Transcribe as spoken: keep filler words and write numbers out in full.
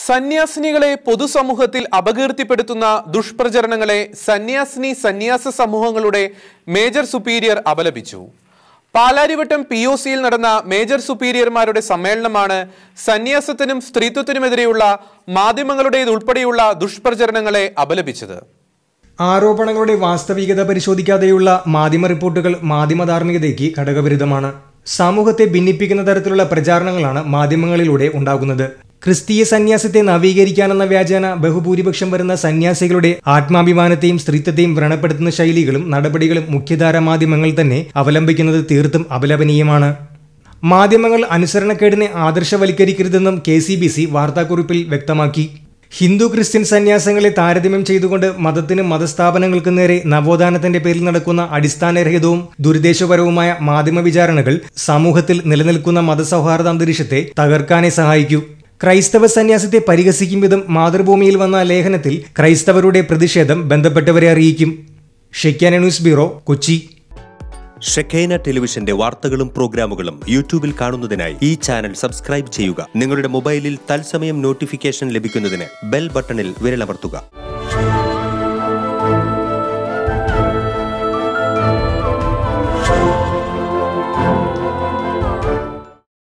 സന്യാസിനികളെ പൊതുസമൂഹത്തിൽ അപകീർത്തിപ്പെടുത്തുന്ന ദുഷ്പ്രചരണങ്ങളെ സന്യാസിനി സന്യാസ സമൂഹങ്ങളുടെ മേജർ സുപ്പീരിയർ അപലപിച്ചു. പാലാരിവട്ടം പി ഒ സിയിൽ നടന്ന മേജർ സുപ്പീരിയർമാരുടെ സമ്മേളനമാണ് സന്യാസത്തിനും സ്ത്രീത്വത്തിനുമെതിരെയുള്ള മാധ്യമങ്ങളുടേതുൾപ്പെടെയുള്ള ദുഷ്പ്രചരണങ്ങളെ അപലപിച്ചത്. ആരോപണങ്ങളുടെ വാസ്തവികത പരിശോധിക്കാതെയുള്ള മാധ്യമ റിപ്പോർട്ടുകൾ മാധ്യമധാർമ്മികതയ്ക്ക് ഘടകവിരുദ്ധമാണ്. സമൂഹത്തെ ഭിന്നിപ്പിക്കുന്ന തരത്തിലുള്ള പ്രചാരണങ്ങളാണ് മാധ്യമങ്ങളിലൂടെ ഉണ്ടാകുന്നത്. ക്രിസ്തീയ സന്യാസത്തെ നവീകരിക്കാനെന്ന വ്യാജേന ബഹുഭൂരിപക്ഷം വരുന്ന സന്യാസികളുടെ ആത്മാഭിമാനത്തെയും സ്ത്രീത്വത്തെയും വ്രണപ്പെടുത്തുന്ന ശൈലികളും നടപടികളും മുഖ്യധാരാ മാധ്യമങ്ങൾ തന്നെ അവലംബിക്കുന്നത് തീർത്തും അപലപനീയമാണ്. മാധ്യമങ്ങൾ അനുസരണക്കേടിനെ ആദർശവൽക്കരിക്കരുതെന്നും കെ സി ബി സി വാർത്താക്കുറിപ്പിൽ വ്യക്തമാക്കി. ഹിന്ദു ക്രിസ്ത്യൻ സന്യാസങ്ങളെ താരതമ്യം ചെയ്തുകൊണ്ട് മതത്തിനും മതസ്ഥാപനങ്ങൾക്കും നേരെ നവോത്ഥാനത്തിന്റെ പേരിൽ നടക്കുന്ന അടിസ്ഥാനരഹിതവും ദുരുദ്ദേശപരവുമായ മാധ്യമ വിചാരണകൾ സമൂഹത്തിൽ നിലനിൽക്കുന്ന മതസൗഹാർദ്ദ അന്തരീക്ഷത്തെ തകർക്കാനേ സഹായിക്കൂ. ക്രൈസ്തവ സന്യാസത്തെ പരിഹസിക്കും വിധം മാതൃഭൂമിയിൽ വന്ന ലേഖനത്തിൽ ക്രൈസ്തവരുടെ പ്രതിഷേധം ബന്ധപ്പെട്ടവരെ അറിയിക്കും. Shekinah news bureau, Kochi. Shekinah ടെലിവിഷന്റെ വാർത്തകളും പ്രോഗ്രാമുകളും യൂട്യൂബിൽ കാണുന്നതിനായി ഈ ചാനൽ സബ്സ്ക്രൈബ് ചെയ്യുക. നിങ്ങളുടെ മൊബൈലിൽ തത്സമയം നോട്ടിഫിക്കേഷൻ ലഭിക്കുന്നതിന് ബെൽ ബട്ടണിൽ വിരലമർത്തുക.